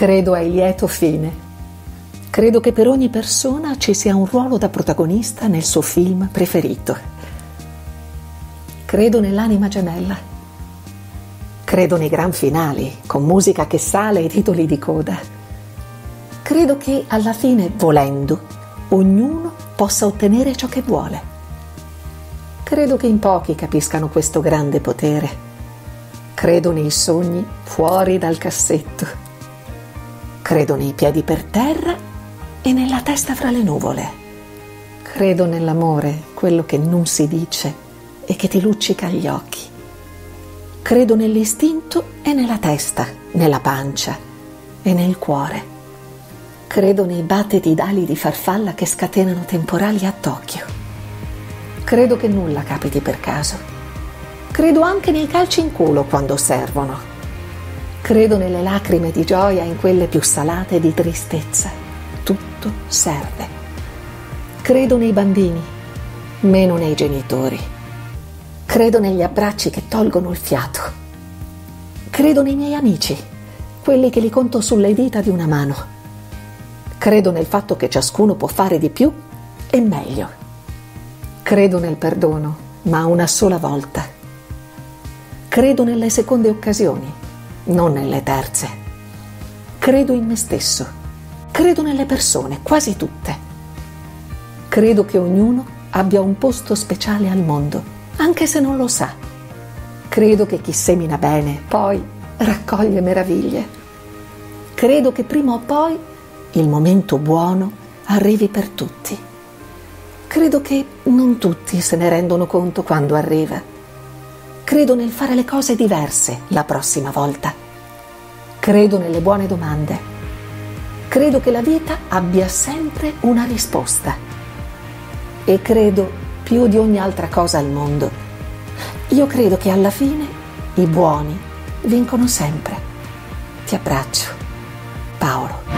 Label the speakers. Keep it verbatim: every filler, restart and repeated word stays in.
Speaker 1: Credo ai lieto fine. Credo che per ogni persona ci sia un ruolo da protagonista nel suo film preferito. Credo nell'anima gemella. Credo nei gran finali, con musica che sale e titoli di coda. Credo che alla fine, volendo, ognuno possa ottenere ciò che vuole. Credo che in pochi capiscano questo grande potere. Credo nei sogni fuori dal cassetto. Credo nei piedi per terra e nella testa fra le nuvole. Credo nell'amore, quello che non si dice e che ti luccica gli occhi. Credo nell'istinto e nella testa, nella pancia e nel cuore. Credo nei battiti d'ali di farfalla che scatenano temporali a Tokyo. Credo che nulla capiti per caso. Credo anche nei calci in culo quando servono. Credo nelle lacrime di gioia e in quelle più salate di tristezza. Tutto serve. Credo nei bambini, meno nei genitori. Credo negli abbracci che tolgono il fiato. Credo nei miei amici, quelli che li conto sulle dita di una mano. Credo nel fatto che ciascuno può fare di più e meglio. Credo nel perdono, ma una sola volta. Credo nelle seconde occasioni, non nelle terze. Credo in me stesso. Credo nelle persone, quasi tutte. Credo che ognuno abbia un posto speciale al mondo, anche se non lo sa. Credo che chi semina bene poi raccoglie meraviglie. Credo che prima o poi il momento buono arrivi per tutti. Credo che non tutti se ne rendono conto quando arriva. Credo nel fare le cose diverse la prossima volta. Credo nelle buone domande. Credo che la vita abbia sempre una risposta. E credo, più di ogni altra cosa al mondo, io credo che alla fine i buoni vincono sempre. Ti abbraccio, Paolo.